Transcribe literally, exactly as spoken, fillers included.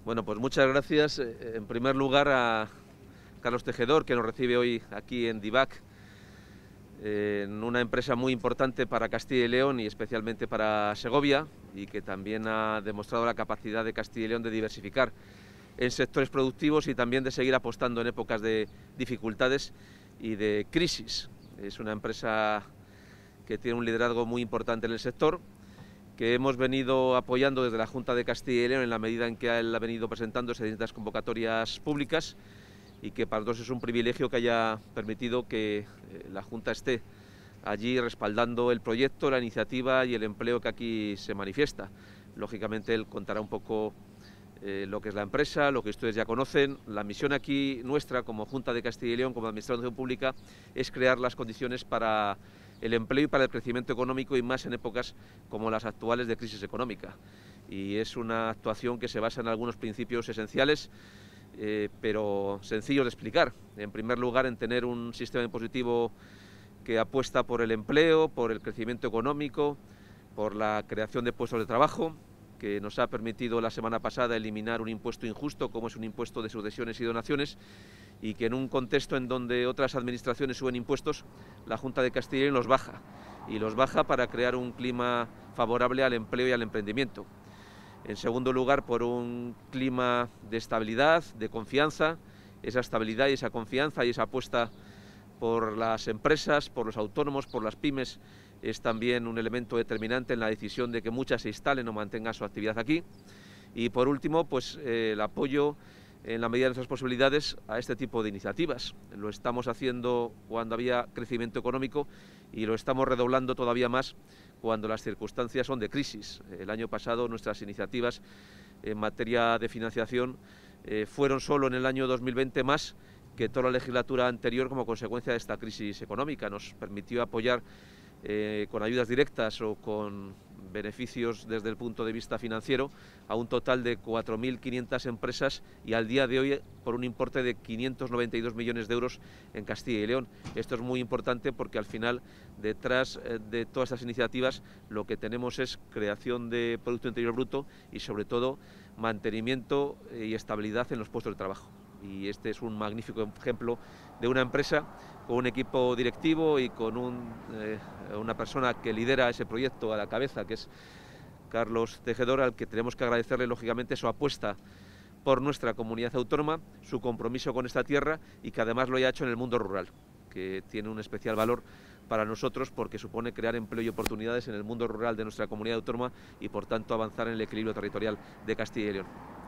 Bueno, pues muchas gracias eh, en primer lugar a Carlos Tejedor, que nos recibe hoy aquí en Divac, eh, en una empresa muy importante para Castilla y León y especialmente para Segovia, y que también ha demostrado la capacidad de Castilla y León de diversificar en sectores productivos y también de seguir apostando en épocas de dificultades y de crisis. Es una empresa que tiene un liderazgo muy importante en el sector, que hemos venido apoyando desde la Junta de Castilla y León en la medida en que él ha venido presentándose distintas convocatorias públicas, y que para nosotros es un privilegio que haya permitido que eh, la Junta esté allí respaldando el proyecto, la iniciativa y el empleo que aquí se manifiesta. Lógicamente él contará un poco eh, lo que es la empresa, lo que ustedes ya conocen. La misión aquí nuestra como Junta de Castilla y León, como Administración Pública, es crear las condiciones para el empleo y para el crecimiento económico, y más en épocas como las actuales de crisis económica. Y es una actuación que se basa en algunos principios esenciales, eh, pero sencillos de explicar. En primer lugar, en tener un sistema impositivo que apuesta por el empleo, por el crecimiento económico, por la creación de puestos de trabajo, que nos ha permitido la semana pasada eliminar un impuesto injusto como es un impuesto de sucesiones y donaciones, y que en un contexto en donde otras administraciones suben impuestos, la Junta de Castilla y León los baja, y los baja para crear un clima favorable al empleo y al emprendimiento. En segundo lugar, por un clima de estabilidad, de confianza. Esa estabilidad y esa confianza y esa apuesta por las empresas, por los autónomos, por las pymes, es también un elemento determinante en la decisión de que muchas se instalen o mantengan su actividad aquí. Y por último, pues eh, el apoyo en la medida de nuestras posibilidades a este tipo de iniciativas. Lo estamos haciendo cuando había crecimiento económico y lo estamos redoblando todavía más cuando las circunstancias son de crisis. El año pasado nuestras iniciativas en materia de financiación eh, fueron solo en el año dos mil veinte más que toda la legislatura anterior como consecuencia de esta crisis económica. Nos permitió apoyar eh, con ayudas directas o con beneficios desde el punto de vista financiero a un total de cuatro mil quinientas empresas, y al día de hoy por un importe de quinientos noventa y dos millones de euros en Castilla y León. Esto es muy importante porque al final, detrás de todas estas iniciativas, lo que tenemos es creación de Producto Interior Bruto y sobre todo mantenimiento y estabilidad en los puestos de trabajo. Y este es un magnífico ejemplo de una empresa con un equipo directivo y con un, eh, una persona que lidera ese proyecto a la cabeza, que es Carlos Tejedor, al que tenemos que agradecerle lógicamente su apuesta por nuestra comunidad autónoma, su compromiso con esta tierra, y que además lo haya hecho en el mundo rural, que tiene un especial valor para nosotros porque supone crear empleo y oportunidades en el mundo rural de nuestra comunidad autónoma y por tanto avanzar en el equilibrio territorial de Castilla y León.